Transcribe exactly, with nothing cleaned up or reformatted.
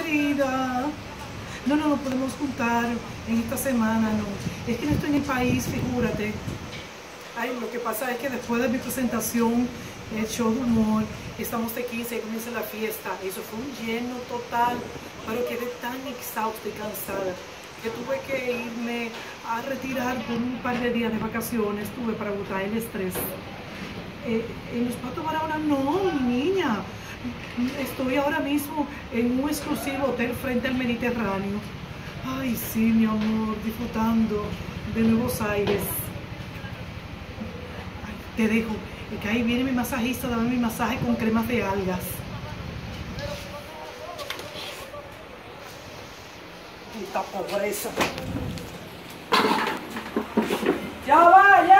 querida. No, no nos podemos juntar en esta semana, no. Es que no estoy en el país, figúrate. Ay, lo que pasa es que después de mi presentación, el show de humor, estamos de quince y comienza la fiesta. Eso fue un lleno total, pero quedé tan exhausta y cansada que tuve que irme a retirar por un par de días de vacaciones, tuve para botar el estrés. Eh, ¿En los Patos Barahona? No, mi niña. Estoy ahora mismo en un exclusivo hotel frente al Mediterráneo. Ay, sí, mi amor, disfrutando de Nuevos Aires. Ay, te dejo, que ahí viene mi masajista, dame mi masaje con cremas de algas. Esta pobreza. Ya vaya.